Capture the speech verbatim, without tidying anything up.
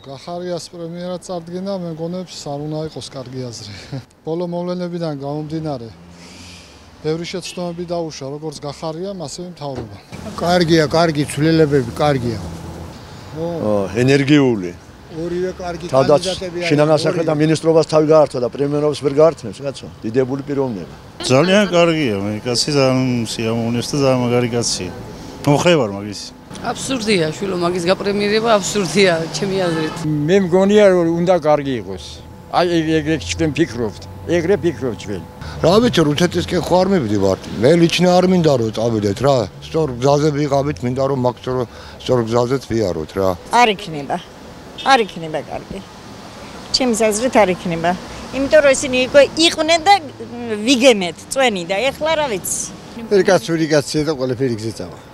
გახარიას პრემიერად წარდგენა მე მგონებს არ უნდა იყოს კარგი აზრი. ბოლო მოვლენებიდან გამომდინარე ბევრი შეცდომები დაუშვა როგორც გახარიამ, ასევე მთავრობამ. კარგია, კარგი ცვლილებები, კარგია. ენერგიული. ორივე კარგი კანდიდატებია. შინაგანასახე და მინისტრობას თავი გაართვა და პრემიერობას ვერ გაართმევს, კაცო. დიდებული პიროვნება. ძალიან კარგია, მე კაცი ძალიან სიამოვნებს და ძალიან მაგარი კაცია. მომხრევარ მაგის. აბსურდია, შვილო, მაგის გაპრემიერება აბსურდია, ჩემი აზრით. მე მგონია რომ უნდა კარგი იყოს. აი ეგრე ჩვენ ფიქრობთ. ეგრე ფიქრობთ ჩვენ. რა ვიცი, რუსეთისკენ ხო არ მივდივართ. მე ლიჩნა არ მინდა რომ წავიდეთ რა. სწორ გზაზე ვიყავით, მინდა რომ მაგ სწორ გზაზეც ვიაროთ რა. არ იქნება. არ იქნება კარგი. ჩემს აზრით არ იქნება. იმიტომ რომ ისინი იყვნენ და ვიგემეთ, წვენი და ეხლა რა ვიცი. ერთ კაცური კაცია და ყველაფერი გზეწავა.